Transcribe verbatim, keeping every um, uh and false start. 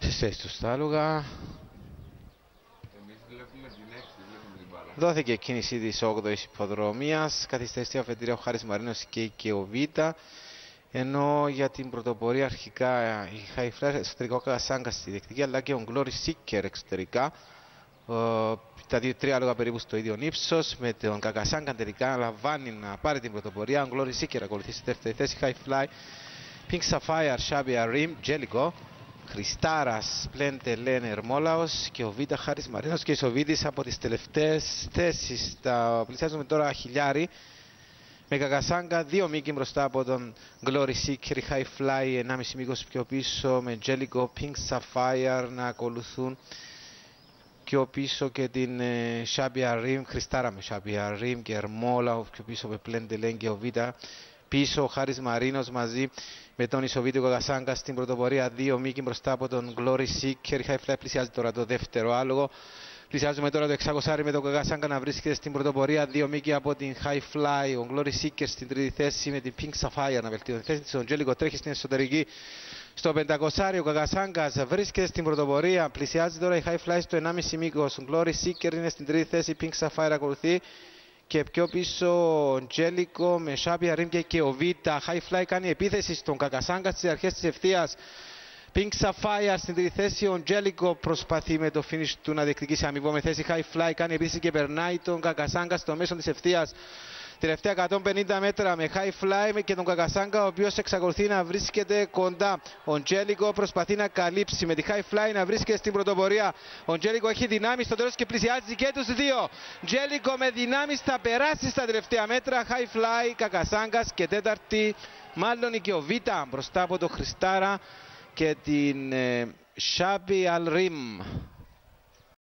Στις θέσεις του στα άλογα. Εμείς βλέπουμε την έξι, δεν βλέπουμε την μπάλα. Δόθηκε κίνηση της όγδοης υποδρομίας. Καθυστέρησε στη αφεντηρία ο Χάρης Μαρίνος και η Κεοβίτα. Ενώ για την πρωτοπορία αρχικά η High Fly εσωτερικά ο Κασάγκα στη διεκτική, αλλά και ο Glory Seeker εξωτερικά. Τα δύο-τρία άλογα περίπου στο ίδιο ύψος, με τον Κακασάγκα τελικά λαμβάνει να πάρει την πρωτοπορία. Ο Glory Seeker ακολουθεί στη δεύτερη θέση. High Fly, Pink Sapphire, Shabia Rim, Jellico, Χριστάρας, Πλέντε, Λεν, Ερμόλαος και ο Βίτα Χάρης Μαρίνος και η Σοβίτης από τις τελευταίες θέσεις. Τα πλησιάζουμε τώρα χιλιάρι. Με Κακασάγκα, δύο μήκη μπροστά από τον Glory Seeker, High Fly, ενάμιση μήκος πιο πίσω με Jellico, Pink Sapphire να ακολουθούν πιο πίσω και την ε, Shabia Rim, Χριστάρα με Shabia Rim και Ερμόλα, πιο πίσω με Πλέντε Λέν και ο Βίτα. Πίσω ο Χάρης Μαρίνος μαζί με τον Ισοβίτιο Κακασάγκα στην πρωτοπορία, δύο μήκη μπροστά από τον Glory Seeker. High Fly πλησιάζει τώρα το δεύτερο άλογο. Πλησιάζουμε τώρα το εξακόσια με τον Κακασάγκα να βρίσκεται στην πρωτοπορία, δύο μήκη από την High Fly. Ο Glory Seeker στην τρίτη θέση με την Pink Sapphire να βελτιώνει τη θέση της. Ο Jellico τρέχει στην εσωτερική. Στο πεντακόσια ο Κακασάγκας βρίσκεται στην πρωτοπορία. Πλησιάζει τώρα η High Fly στο ενάμιση μήκος. Ο Glory Seeker είναι στην τρίτη θέση. Pink Sapphire ακολουθεί. Και πιο πίσω ο Jellico με Shabia Rim και ο Vita. High Fly κάνει επίθεση στον Κακασάγκα στις αρχές της ευθείας. Pink Sapphire στην τρίτη θέση. Ο Jellico προσπαθεί με το finish του να διεκδικήσει αμοιβόμενη θέση. High Fly κάνει επίθεση και περνάει τον Κακασάγκα στο μέσο της ευθείας. Τελευταία εκατόν πενήντα μέτρα με High Fly και τον Κακασάγκα, ο οποίος εξακολουθεί να βρίσκεται κοντά. Ο Jellico προσπαθεί να καλύψει με τη High Fly να βρίσκεται στην πρωτοπορία. Ο Jellico έχει δυνάμεις στο τέλος και πλησιάζει και τους δύο. Jellico με δυνάμεις θα περάσει στα τελευταία μέτρα. High Fly, Κακασάγκας και τέταρτη μάλλον η Κεοβίτα μπροστά από τον Χριστάρα και την ε, Shabia Rim.